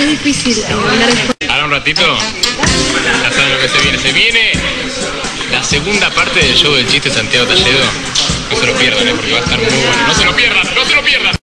Es difícil adivinar después. Ahora un ratito, ya saben lo que se viene. Se viene la segunda parte del show del chiste Santiago Talledo. No se lo pierdan, porque va a estar muy bueno. No se lo pierdan, no se lo pierdan.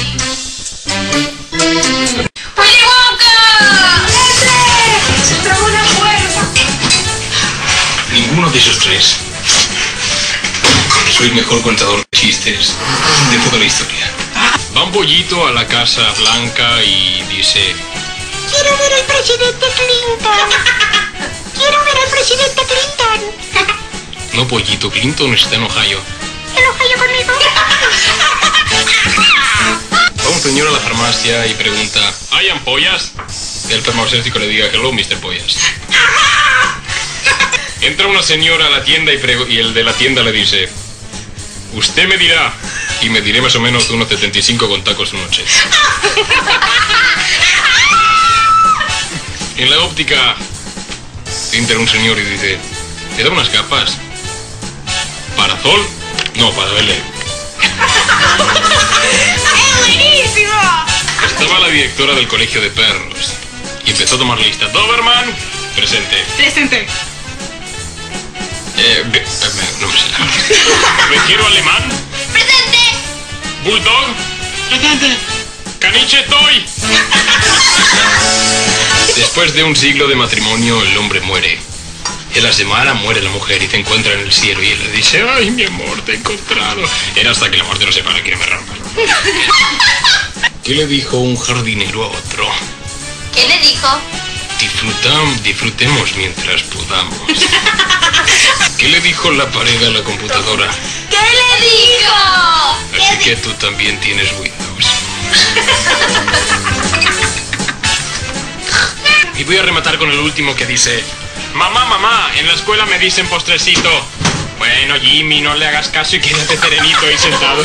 ¡Willy Wonka! ¡Ese! ¡Se trabó una puerta! Ninguno de esos tres. Soy el mejor contador de chistes de toda la historia. Va un pollito a la Casa Blanca y dice: Quiero ver al presidente Clinton. Quiero ver al presidente Clinton. no, pollito, Clinton está en Ohio. ¿En Ohio conmigo? Va un señor a la farmacia y pregunta: ¿hay ampollas? El farmacéutico le diga: hello, Mr. Pollas. Entra una señora a la tienda y el de la tienda le dice: usted me dirá, y me diré más o menos unos 75 con tacos una noche. En la óptica entra un señor y dice: ¿te da unas gafas? ¿Para sol? No, para verle. ¡Es buenísimo! Estaba la directora del colegio de perros y empezó a tomar lista. Doberman, presente. Presente. No me sé la. Vejero alemán. Presente. Bulldog. Presente. Caniche toy. Después de un siglo de matrimonio, el hombre muere. En la semana muere la mujer y se encuentra en el cielo y él le dice: ay, mi amor, te he encontrado. Era hasta que la muerte no se para, quiere me rompa. ¿Qué le dijo un jardinero a otro? ¿Qué le dijo? Disfrutemos mientras podamos. ¿Qué le dijo la pared a la computadora? ¿Qué le dijo? Así que tú también tienes Windows. Y voy a rematar con el último que dice: mamá, en la escuela me dicen postrecito. Bueno, Jimmy, no le hagas caso y quédate serenito ahí sentado.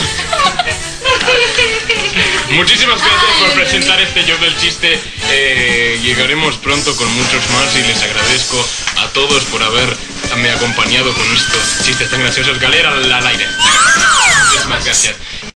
Muchísimas gracias por presentar este show del chiste. Llegaremos pronto con muchos más y les agradezco a todos por haberme acompañado con estos chistes tan graciosos. Galera al aire. Muchísimas gracias.